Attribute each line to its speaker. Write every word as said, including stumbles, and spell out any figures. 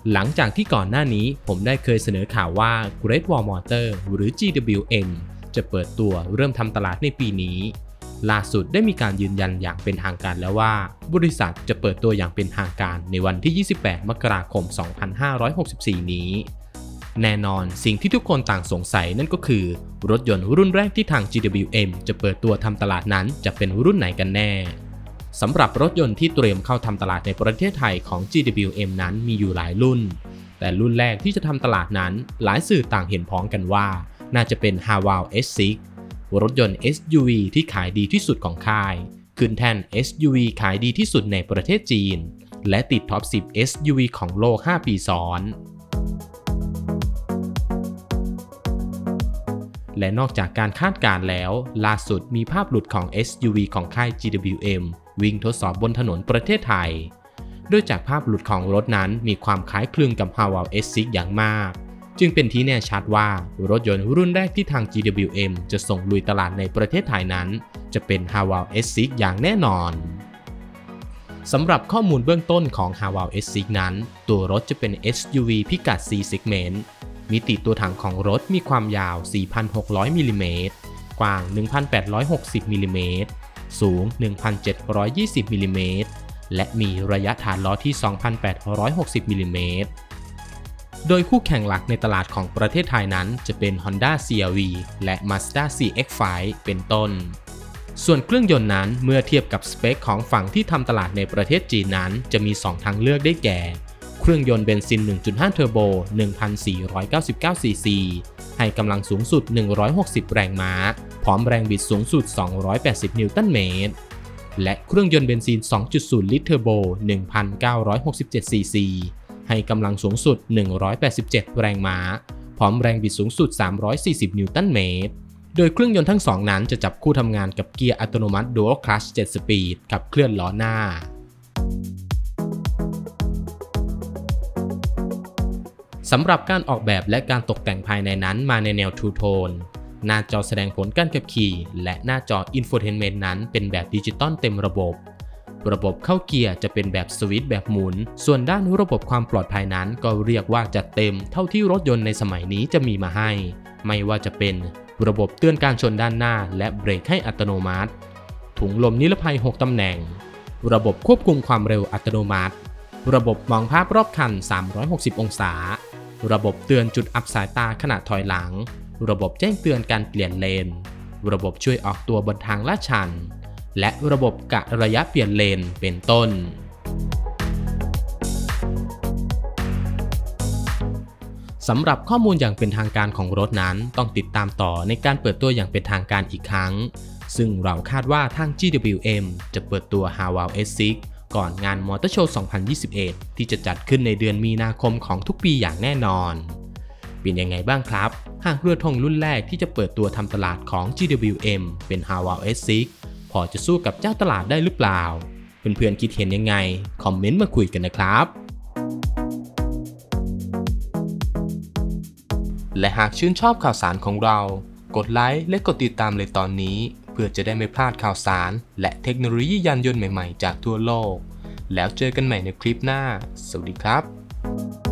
Speaker 1: หลังจากที่ก่อนหน้านี้ผมได้เคยเสนอข่าวว่า Great Wall Motor หรือ จี ดับเบิลยู เอ็ม จะเปิดตัวเริ่มทำตลาดในปีนี้ล่าสุดได้มีการยืนยันอย่างเป็นทางการแล้วว่าบริษัทจะเปิดตัวอย่างเป็นทางการในวันที่ ยี่สิบแปด มกราคม สองพันห้าร้อยหกสิบสี่ นี้แน่นอนสิ่งที่ทุกคนต่างสงสัยนั่นก็คือรถยนต์รุ่นแรกที่ทาง จี ดับเบิลยู เอ็ม จะเปิดตัวทำตลาดนั้นจะเป็นรุ่นไหนกันแน่สำหรับรถยนต์ที่เตรียมเข้าทำตลาดในประเทศไทยของ จี ดับเบิลยู เอ็ม นั้นมีอยู่หลายรุ่นแต่รุ่นแรกที่จะทำตลาดนั้นหลายสื่อต่างเห็นพ้องกันว่าน่าจะเป็น ฮาวาล เอส ซิกซ์ รถยนต์ เอส ยู วี ที่ขายดีที่สุดของค่ายขึ้นแท่น เอส ยู วี ขายดีที่สุดในประเทศจีนและติดท็อป สิบ เอส ยู วี ของโลก ห้า ปีซ้อนและนอกจากการคาดการณ์แล้วล่าสุดมีภาพหลุดของ เอส ยู วี ของค่าย จี ดับเบิลยู เอ็ม วิ่งทดสอบบนถนนประเทศไทยโดยจากภาพหลุดของรถนั้นมีความคล้ายคลึงกับ ฮาวาล เอส ซิกซ์ อย่างมากจึงเป็นที่แน่ชัดว่ารถยนต์รุ่นแรกที่ทาง จี ดับเบิลยู เอ็ม จะส่งลุยตลาดในประเทศไทยนั้นจะเป็น ฮาวาล เอส ซิกซ์ อย่างแน่นอนสำหรับข้อมูลเบื้องต้นของ ฮาวาล เอส ซิกซ์ นั้นตัวรถจะเป็น เอส ยู วี พิกัด C segment มิติตัวถังของรถมีความยาว สี่พันหกร้อย มิลลิเมตรกว้าง หนึ่งพันแปดร้อยหกสิบ มิลลิเมตรสูง หนึ่งพันเจ็ดร้อยยี่สิบ มิลลิเมตรและมีระยะฐานล้อที่ สองพันแปดร้อยหกสิบ มิลลิเมตรโดยคู่แข่งหลักในตลาดของประเทศไทยนั้นจะเป็น Honda ซี อาร์ วี และ Mazda ซี เอ็กซ์ ไฟว์ เป็นต้นส่วนเครื่องยนต์นั้นเมื่อเทียบกับสเปคของฝั่งที่ทำตลาดในประเทศจีนนั้นจะมีสองทางเลือกได้แก่เครื่องยนต์เบนซิน หนึ่งจุดห้า เทอร์โบ หนึ่งพันสี่ร้อยเก้าสิบเก้า ซี ซี ให้กำลังสูงสุด หนึ่งร้อยหกสิบ แรงม้าพร้อมแรงบิดสูงสุด สองร้อยแปดสิบ นิวตันเมตรและเครื่องยนต์เบนซิน สองจุดศูนย์ ลิตรเทอร์โบ หนึ่งพันเก้าร้อยหกสิบเจ็ด ซี ซี ให้กำลังสูงสุด หนึ่งร้อยแปดสิบเจ็ด แรงม้าพร้อมแรงบิดสูงสุด สามร้อยสี่สิบ นิวตันเมตรโดยเครื่องยนต์ทั้งสองนั้นจะจับคู่ทำงานกับเกียร์อัตโนมัติ Dual Clutch เจ็ด สปีดขับเคลื่อนล้อหน้าสำหรับการออกแบบและการตกแต่งภายในนั้นมาในแนว Two Tone หน้าจอแสดงผลการขับขี่และหน้าจอ Infotainment นั้นเป็นแบบดิจิตอลเต็มระบบระบบเข้าเกียร์จะเป็นแบบสวิตช์แบบหมุนส่วนด้านระบบความปลอดภัยนั้นก็เรียกว่าจัดเต็มเท่าที่รถยนต์ในสมัยนี้จะมีมาให้ไม่ว่าจะเป็นระบบเตือนการชนด้านหน้าและเบรกให้อัตโนมัติถุงลมนิรภัยหกตำแหน่งระบบควบคุมความเร็วอัตโนมัติระบบมองภาพรอบคันสามร้อยหกสิบองศาระบบเตือนจุดอับสายตาขณะถอยหลังระบบแจ้งเตือนการเปลี่ยนเลนระบบช่วยออกตัวบนทางลาดชันและระบบกะระยะเปลี่ยนเลนเป็นต้นสำหรับข้อมูลอย่างเป็นทางการของรถนั้นต้องติดตามต่อในการเปิดตัวอย่างเป็นทางการอีกครั้งซึ่งเราคาดว่าทาง จี ดับเบิลยู เอ็ม จะเปิดตัว ฮาวาล เอส ซิกซ์ ก่อนงานมอเตอร์โชว์ สองพันยี่สิบเอ็ด ที่จะจัดขึ้นในเดือนมีนาคมของทุกปีอย่างแน่นอนเป็นยังไงบ้างครับหากเรือธงรุ่นแรกที่จะเปิดตัวทำตลาดของ จี ดับเบิลยู เอ็ม เป็น ฮาวาล เอส ซิกซ์ พอจะสู้กับเจ้าตลาดได้หรือเปล่าเพื่อนๆคิดเห็นยังไงคอมเมนต์มาคุยกันนะครับและหากชื่นชอบข่าวสารของเรากดไลค์และกดติดตามเลยตอนนี้เพื่อจะได้ไม่พลาดข่าวสารและเทคโนโลยียานยนต์ใหม่ๆจากทั่วโลกแล้วเจอกันใหม่ในคลิปหน้าสวัสดีครับ